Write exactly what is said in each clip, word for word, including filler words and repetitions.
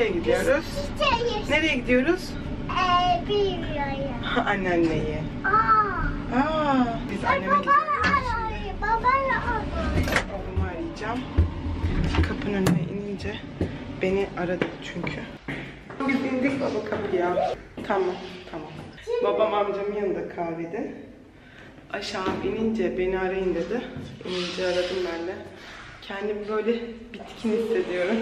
Nereye gidiyoruz? Çayır. Nereye gidiyoruz? Ee, bilmiyorum. Anneanneye. Aa. Aa, biz anneme Babanı gidiyoruz. arayayım. Babanı arayayım. Oğlumu arayacağım. Kapının önüne inince beni aradı çünkü. Biz indik baba kapıya. Tamam, tamam. Babam amcamın yanında kahvede. Aşağı inince beni arayın dedi. İnince aradım ben de. Kendimi böyle bitkin hissediyorum.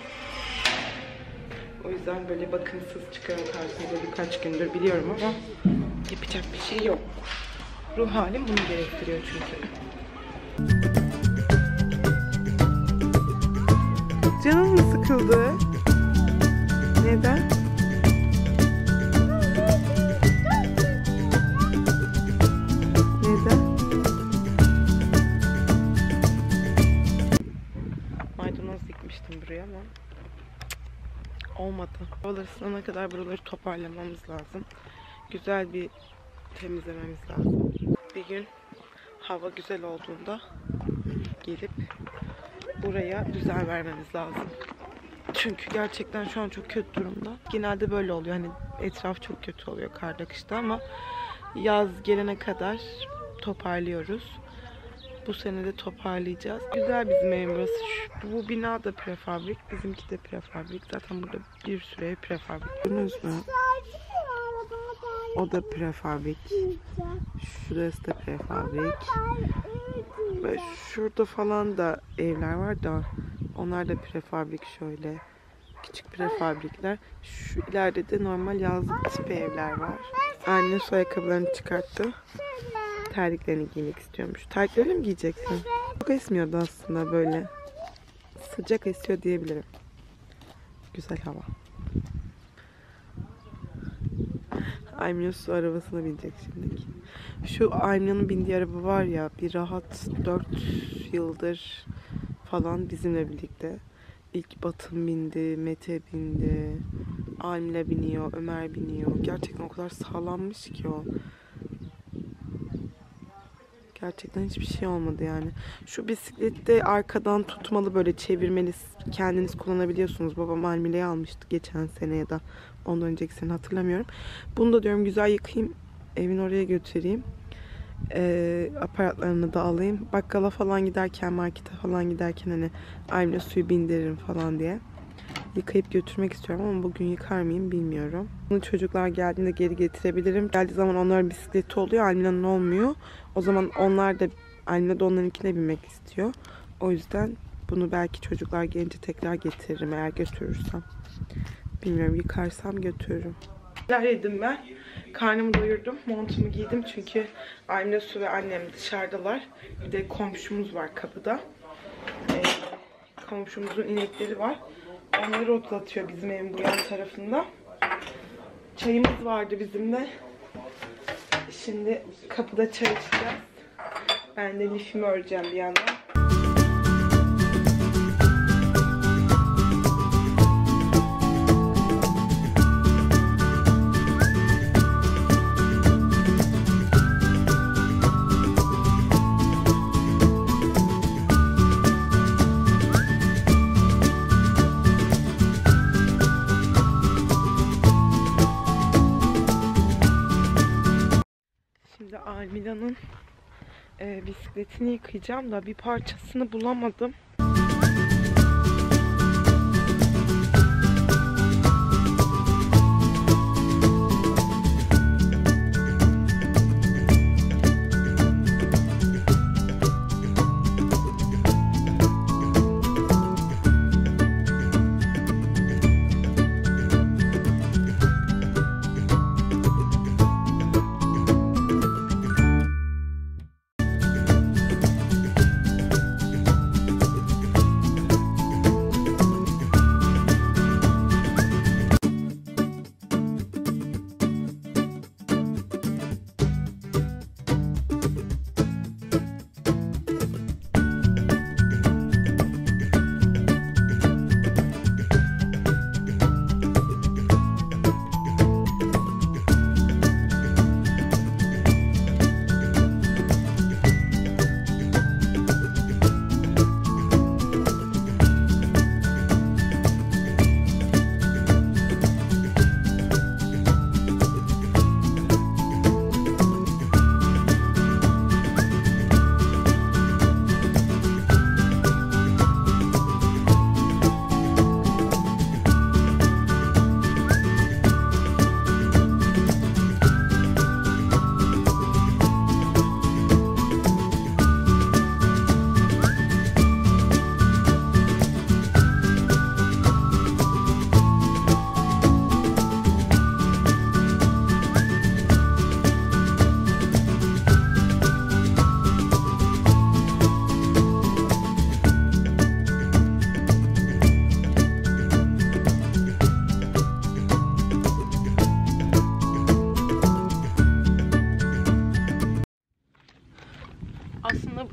O yüzden böyle bakımsız çıkarım karşınıza birkaç gündür biliyorum ama yapacak bir şey yok. Ruh halim bunu gerektiriyor çünkü. Canım mı sıkıldı? Neden? Neden? Maydanoz dikmiştim buraya ama olmadı. Havalar ısınana kadar buraları toparlamamız lazım. Güzel bir temizlememiz lazım. Bir gün hava güzel olduğunda gelip buraya düzen vermemiz lazım. Çünkü gerçekten şu an çok kötü durumda. Genelde böyle oluyor. Hani etraf çok kötü oluyor karda kışta ama yaz gelene kadar toparlıyoruz. Bu sene de toparlayacağız. Güzel bizim evimiz burası. Şu, bu bina da prefabrik. Bizimki de prefabrik. Zaten burada bir sürü ev prefabrik. Gördünüz mü? O da prefabrik. Şurası da prefabrik. Ve şurada falan da evler var da onlar da prefabrik şöyle. Küçük prefabrikler. Şu ileride de normal yazlık tip evler var. Anne su ayakkabılarını çıkarttı. Terliklerini giymek istiyormuş. Terliklerini mi giyeceksin? Çok esmiyordu aslında böyle. Sıcak esiyor diyebilirim. Güzel hava. Aymine su arabasına binecek şimdi. Şu Aymine'nin bindiği araba var ya, bir rahat dört yıldır falan bizimle birlikte. İlk Batın bindi, Mete bindi, Aymine biniyor, Ömer biniyor. Gerçekten o kadar sağlammış ki o. Gerçekten hiçbir şey olmadı yani. Şu bisiklette arkadan tutmalı, böyle çevirmeli, kendiniz kullanabiliyorsunuz. Babam Almile'yi almıştı geçen sene ya da ondan önceki sene, hatırlamıyorum. Bunu da diyorum güzel yıkayayım, evin oraya götüreyim. Ee, aparatlarını da alayım. Bakkala falan giderken, markete falan giderken hani Almile suyu bindiririm falan diye. Yıkayıp götürmek istiyorum ama bugün yıkar mıyım bilmiyorum. Bunu çocuklar geldiğinde geri getirebilirim. Geldiği zaman onların bisikleti oluyor, Almile'nin olmuyor. O zaman onlar da, Almile de onlarınkine binmek istiyor. O yüzden bunu belki çocuklar gelince tekrar getiririm eğer götürürsem. Bilmiyorum, yıkarsam götürürüm. Neler yedim ben? Karnımı doyurdum, montumu giydim çünkü Almile, Su ve annem dışarıdalar. Bir de komşumuz var kapıda. Ee, komşumuzun inekleri var. Onları otlatıyor bizim evin bu yan tarafında. Çayımız vardı bizim de. Şimdi kapıda çay içeceğiz. Ben de lifimi öreceğim bir yandan. Almila'nın e, bisikletini yıkayacağım da bir parçasını bulamadım.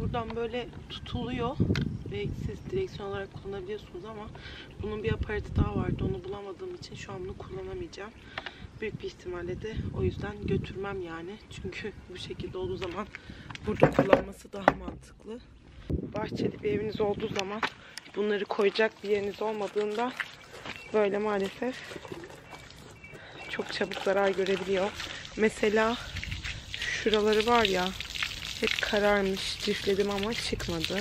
buradan böyle tutuluyor ve siz direksiyon olarak kullanabiliyorsunuz ama bunun bir aparatı daha vardı. Onu bulamadığım için şu an bunu kullanamayacağım. Büyük bir ihtimalle de o yüzden götürmem yani. Çünkü bu şekilde olduğu zaman burada kullanması daha mantıklı. Bahçeli bir eviniz olduğu zaman bunları koyacak bir yeriniz olmadığında böyle maalesef çok çabuk zarar görebiliyor. Mesela şuraları var ya, hep kararmış. Cifledim ama çıkmadı.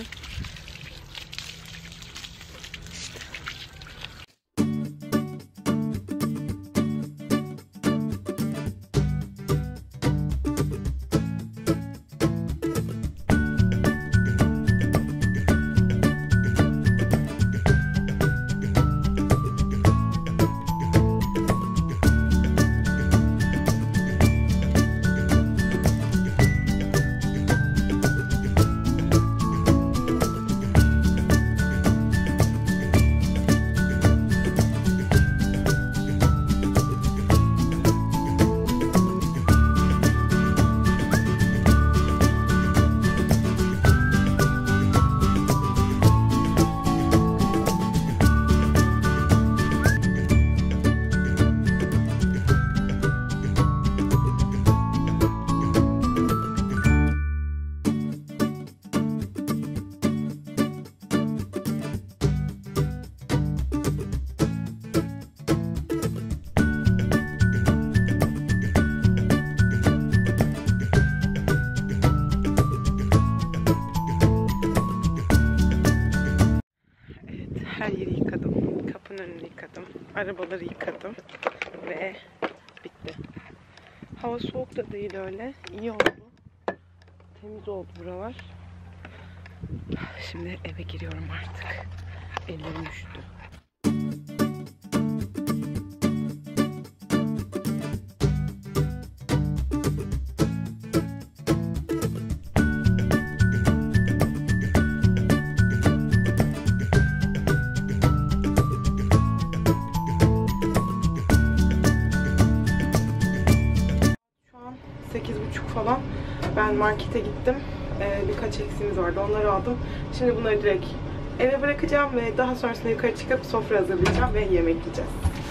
Her yeri yıkadım. Kapının önünü yıkadım. Arabaları yıkadım. Ve bitti. Hava soğuk da değil öyle. İyi oldu. Temiz oldu buralar. Şimdi eve giriyorum artık. Ellerim üşüdü. sekiz buçuk falan. Ben markete gittim. Ee, birkaç eksiğimiz vardı. Onları aldım. Şimdi bunları direkt eve bırakacağım ve daha sonrasında yukarı çıkıp sofra hazırlayacağım ve yemek yiyeceğiz.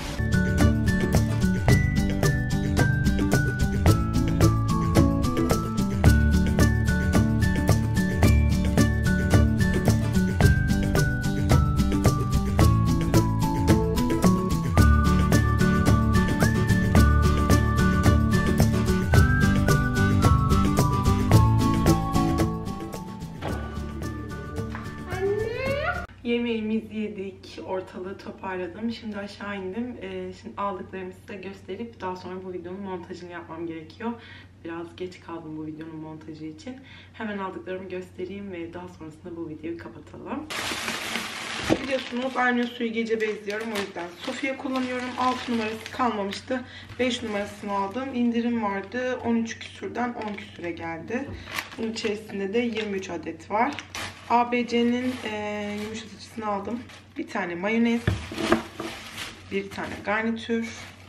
Yemeğimizi yedik, ortalığı toparladım. Şimdi aşağı indim. Ee, şimdi aldıklarımı size gösterip daha sonra bu videonun montajını yapmam gerekiyor. Biraz geç kaldım bu videonun montajı için. Hemen aldıklarımı göstereyim ve daha sonrasında bu videoyu kapatalım. Biliyorsunuz aynı suyu gece bezliyorum. O yüzden Sofia kullanıyorum. altı numarası kalmamıştı. beş numarasını aldım. İndirim vardı. on üç küsürden on küsüre geldi. Bunun içerisinde de yirmi üç adet var. A B C'nin e, yumuşatıcısını aldım. Bir tane mayonez, bir tane garnitür,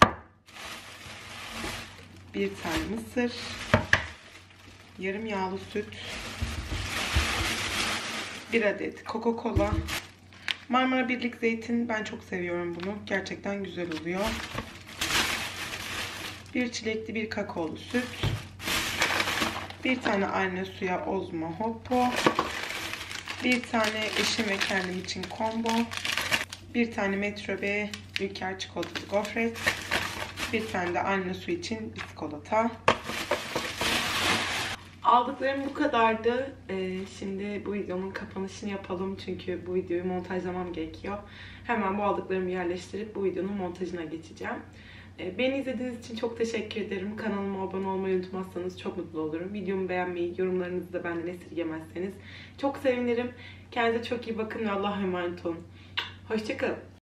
bir tane mısır, yarım yağlı süt, bir adet Coca-Cola, Marmara Birlik zeytin. Ben çok seviyorum bunu. Gerçekten güzel oluyor. Bir çilekli bir kakaolu süt, bir tane anne suya Ozmo Hoppo, bir tane eşim ve kendim için combo, bir tane Metro B Ülker çikolatalı gofret, bir tane de anne su için biskolata. Aldıklarım bu kadardı. Ee, şimdi bu videonun kapanışını yapalım çünkü bu videoyu montajlamam gerekiyor. Hemen bu aldıklarımı yerleştirip bu videonun montajına geçeceğim. Ee, beni izlediğiniz için çok teşekkür ederim. Kanalıma abone olmayı unutmazsanız çok mutlu olurum. Videomu beğenmeyi, yorumlarınızı da benden esirgemezseniz çok sevinirim. Kendinize çok iyi bakın ve Allah'a emanet olun. Hoşça kalın.